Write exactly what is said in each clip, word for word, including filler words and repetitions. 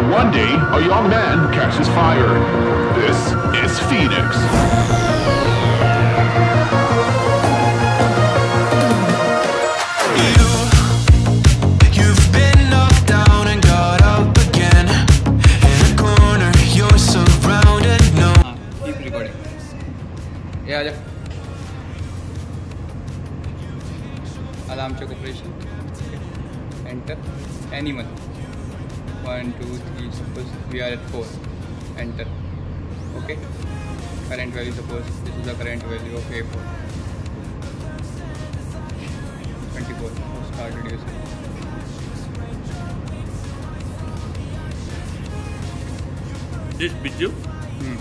One day, a young man catches fire. This is Phoenix. ये आ जा alarm check operation enter animal one two three suppose we are at four enter okay current value suppose this is the current value of A four twenty-four start reducing this Biju hmm.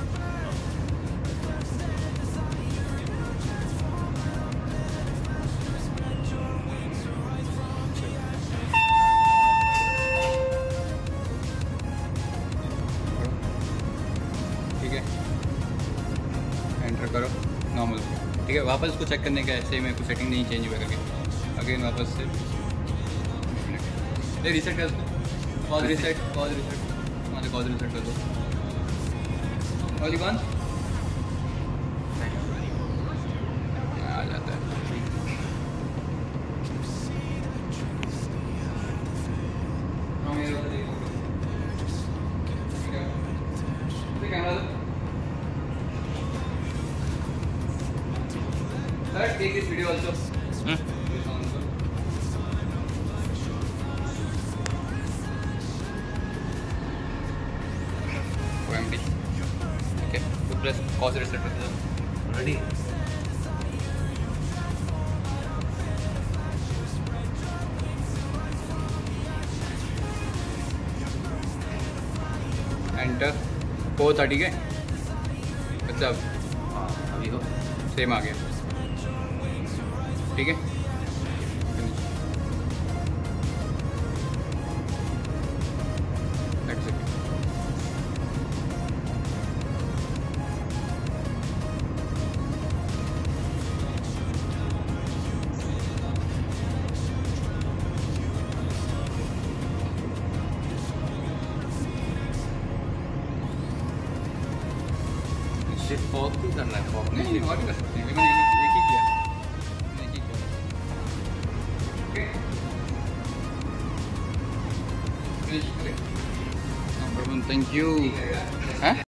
ठीक है enter करो normal ठीक है वापस उसको check करने का ऐसे ही मेरे को सेटिंग नहीं चेंज हुआ करके अगेन वापस से ये रीसेट कर कॉल रीसेट कॉल रीसेट वहाँ से कॉल रीसेट कर दो और वन आ जाता है Sir, take this video also. Hmm? O M D. Okay. You press pause reset. Ready? Enter. four thirty के. अच्छा अभी हो. सेम आ गया. ठीक है That's it. इसे फॉग भी करना है फॉग नहीं और भी कर सकते हैं मैंने एक ही किया Number one, thank you. Huh?